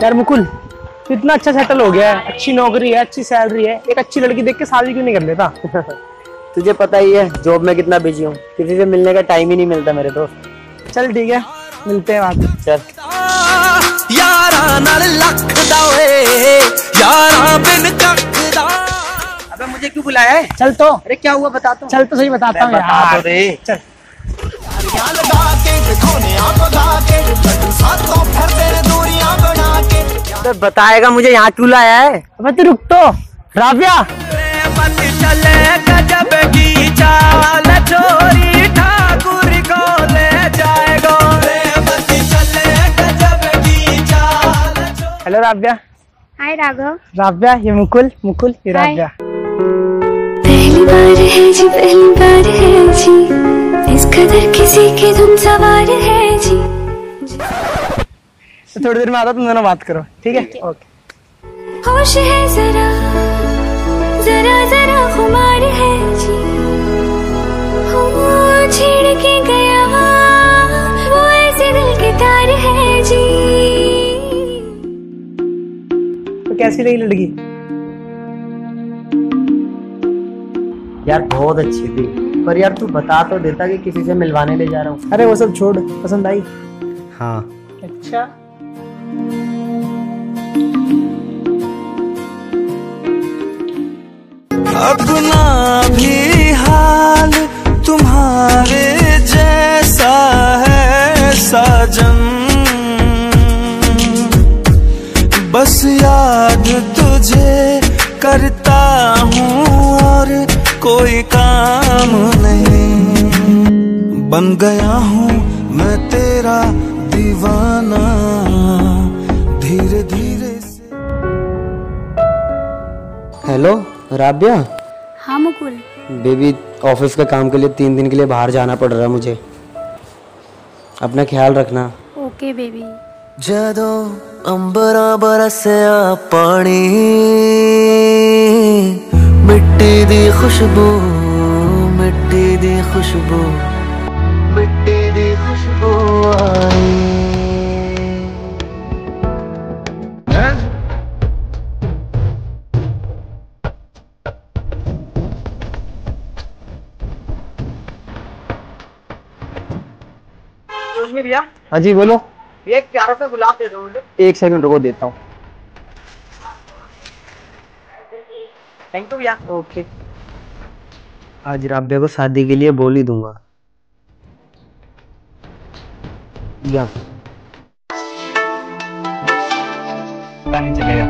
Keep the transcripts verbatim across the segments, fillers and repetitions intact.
यार मुकुल, तो इतना अच्छा सेटल हो गया है, अच्छी नौकरी है, अच्छी सैलरी है, एक अच्छी लड़की देख के शादी क्यों नहीं कर लेता? तुझे पता ही है जॉब में कितना बिजी हूँ, किसी से मिलने का टाइम ही नहीं मिलता मेरे दोस्त। चल ठीक है, मिलते हैं बाद में। चल। अबे मुझे क्यों बुलाया है? चल तो। अरे क्या हुआ बता तो। चल तो सही बताता हूँ यार। रे। चल। तो बताएगा मुझे यहाँ क्यों लाया है? अबे तू रुक तो। राबिया। हेलो राबिया। हाय राघव। राबिया ये मुकुल, मुकुल ये राबिया। पहली बार है जी, पहली बार है जी, इस कदर किसी की धुन सवार है जी। तो थोड़ी देर में आता, तुम दोनों बात करो, ठीक है? ओके। होश है जरा जरा जरा खुमार है जी, हो छेड़ के गया वो ऐसे दिल के तार है जी। तो कैसी लगी लड़की? यार बहुत अच्छी थी, पर यार तू बता तो देता कि किसी से मिलवाने ले जा रहा हूँ। अरे वो सब छोड़, पसंद आई? हाँ। अच्छा। अपना भी हाल तुम्हारे जैसा है साजन, बस याद तुझे करता हूँ और कोई काम नहीं, बन गया हूँ मैं तेरा दीवाना धीरे धीरे से। हेलो राबिया। हाँ मुकुल। बेबी ऑफिस के काम के लिए तीन दिन के लिए बाहर जाना पड़ रहा है मुझे, अपना ख्याल रखना। Okay baby. जदों अंबरा बरसिया पानी, मिट्टी दी खुशबू, मिट्टी दी खुशबू, मिट्टी दी खुशबू आई। भैया। हाँ जी बोलो। ये प्यारा सा गुलाब दे दो मुझे। एक सेकंड रुको, देता हूँ। थैंक यू भैया। ओके। आज राबिया को शादी के लिए बोल ही दूंगा। या चलेगा।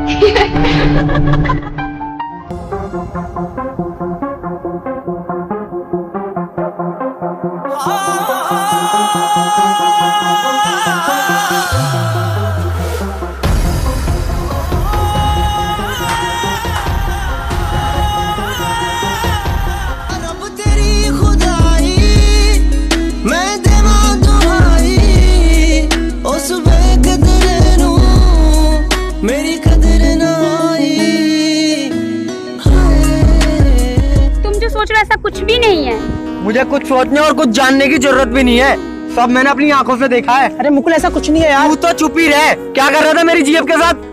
ऐसा कुछ भी नहीं है। मुझे कुछ सोचने और कुछ जानने की जरूरत भी नहीं है, सब मैंने अपनी आंखों से देखा है। अरे मुकुल ऐसा कुछ नहीं है यार। तू तो चुप ही रह, क्या कर रहा था मेरी जीएफ के साथ?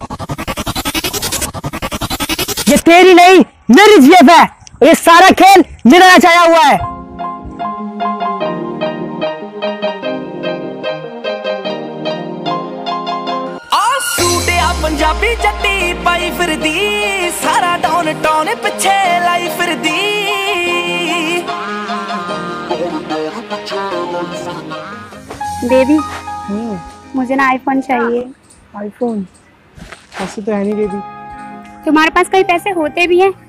ये तेरी नहीं मेरी जीएफ है, ये सारा खेल मेरा रचाया हुआ है। आ सूटे आ पंजाबी जट्टी पाई फिरदी, सारा टाउन टाउन पिछे लाई फिरदी। बेबी मुझे ना आईफोन चाहिए। आईफोन? ऐसे तो है नहीं बेबी। तुम्हारे पास कई पैसे होते भी हैं?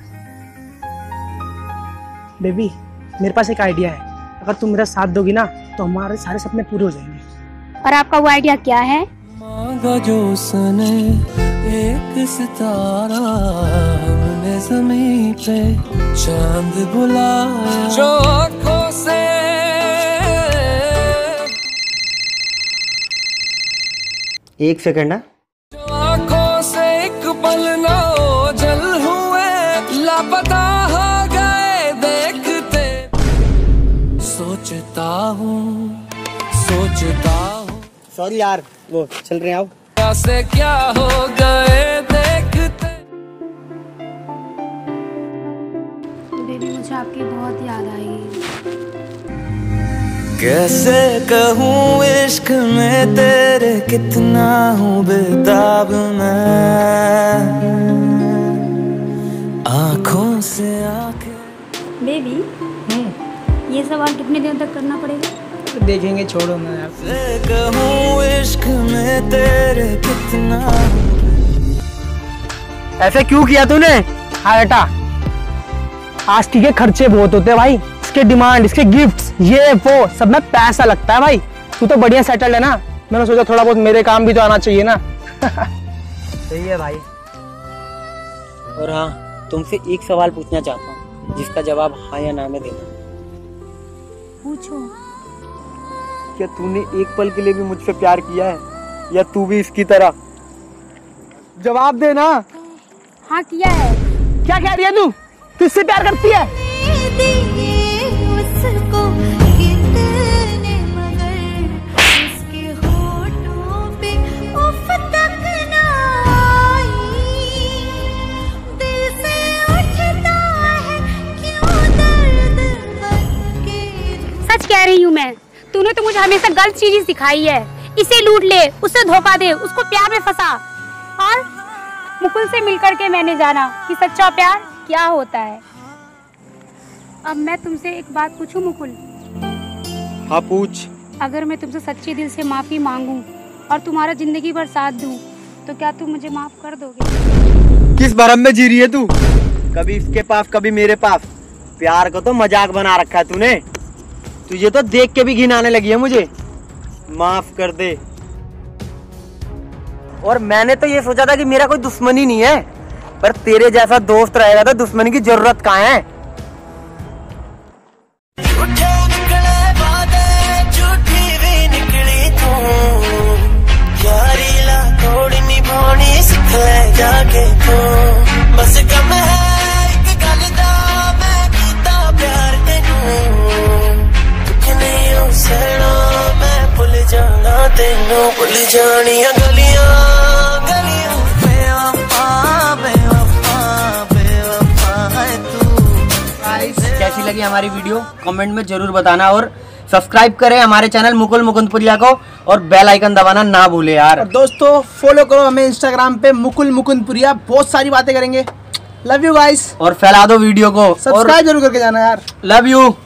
बेबी मेरे पास एक आइडिया है, अगर तुम मेरा साथ दोगी ना तो हमारे सारे सपने पूरे हो जाएंगे। और आपका वो आइडिया क्या है? मांगा जो उसने एक सितारा, हमने ज़मीं पे चांद बुलाया, जो आँखों से। एक सेकंड है। जो आँखों से एक पल ना ओझल हुए, लापता हो गए देखते, सोचता हूँ सोचता हूँ। सॉरी यार, वो चल रहे हैं आप। क्या से क्या हो गए देखते। बेबी मुझे आपकी बहुत याद आई। कैसे कहूँ इश्क में तेरे कितना हूँ बेताब मैं, आँखों से आके। बेबी ये सवाल कितने दिन तक करना पड़ेगा? देखेंगे, छोड़ो ना यार। कैसे कहूँ इश्क में तेरे कितना। ऐसे क्यों किया तूने? हाँ बेटा, आज के खर्चे बहुत होते हैं भाई, इसके डिमांड, इसके गिफ्ट्स, ये वो सब में पैसा लगता है भाई। तू तो बढ़िया सेटल्ड है ना, मैंने सोचा थोड़ा बहुत मेरे काम भी तो आना चाहिए ना। सही है भाई। और हाँ, तुमसे एक सवाल पूछना चाहता हूँ, जिसका जवाब हाँ या ना में देना। पूछो। क्या तूने एक पल के लिए भी मुझसे प्यार किया है, या तू भी इसकी तरह? जवाब दे ना। हाँ किया है। क्या कह रही है तू? तू इससे प्यार करती है? उसको कितने मगर उसके होठों पे उफ तक ना आई, दिल से उठता है क्यों दर्द बन के। सच कह रही हूँ मैं, तूने तो मुझे हमेशा गलत चीज सिखाई है। इसे लूट ले, उससे धोखा दे, उसको प्यार में फंसा। और मुकुल से मिलकर के मैंने जाना कि सच्चा प्यार क्या होता है। अब मैं तुमसे एक बात पूछूं मुकुल? हाँ पूछ। अगर मैं तुमसे सच्चे दिल से माफी मांगूं और तुम्हारा जिंदगी भर साथ दूं, तो क्या तुम मुझे माफ कर दोगे? किस भरम में जी रही है तू? कभी इसके पास कभी मेरे पास। प्यार को तो मजाक बना रखा है तूने। तुझे तो देख के भी घिन आने लगी है मुझे। माफ कर दे। और मैंने तो ये सोचा था कि मेरा कोई दुश्मन ही नहीं है, पर तेरे जैसा दोस्त रहेगा तो दुश्मन की जरूरत कहाँ है। जाके तो बस कम है एक गल दा मैं कीता प्यार तेनू, दुख नहीं हो सहना मैं भुल जाना तेनू, भुल जानिया गलियां गलियां बेवफा बेवफा बेवफा है तू। कैसी लगी हमारी वीडियो कमेंट में जरूर बताना, और सब्सक्राइब करें हमारे चैनल मुकुल मुकुंदपुरिया को, और बेल आइकन दबाना ना भूले यार। और दोस्तों फॉलो करो हमें इंस्टाग्राम पे मुकुल मुकुंदपुरिया, बहुत सारी बातें करेंगे। Love you guys. और फैला दो वीडियो को, सब्सक्राइब जरूर करके जाना यार। Love you.